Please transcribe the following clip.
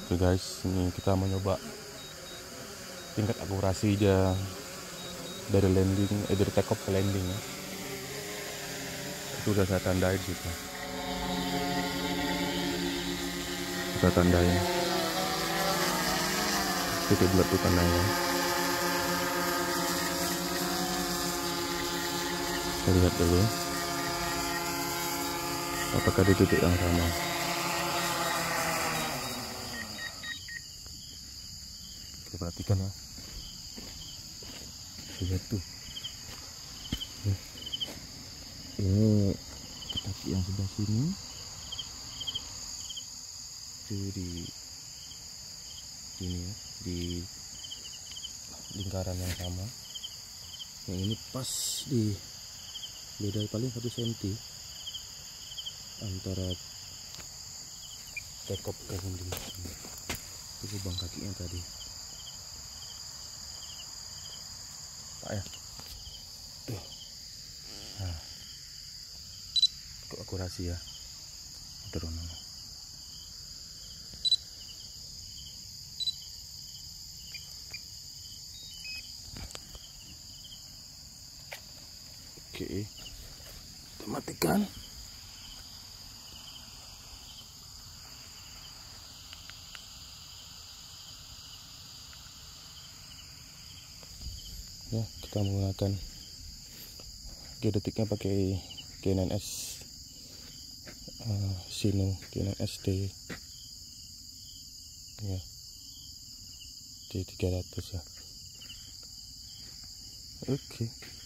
Oke guys, ini kita mau nyoba tingkat akurasi dia dari dari take off ke landing ya. Itu udah saya tandain gitu. Kita tandain. Titik bulat itu tandanya. Kita lihat dulu apakah di titik yang sama. Kita perhatikan ya. Lihat tuh. Ini kaki yang sebelah sini itu di sini ya, di lingkaran yang sama. Yang ini pas di beda paling 1 cm antara tekop ke landing. Itu lubang kakinya tadi. Pak ya. Tuh. Nah. Untuk akurasi ya. Turun. Oke. Kita matikan. Ya, kita menggunakan geodetiknya pakai K9S Sino K9SD ya, di 300 ya. Oke.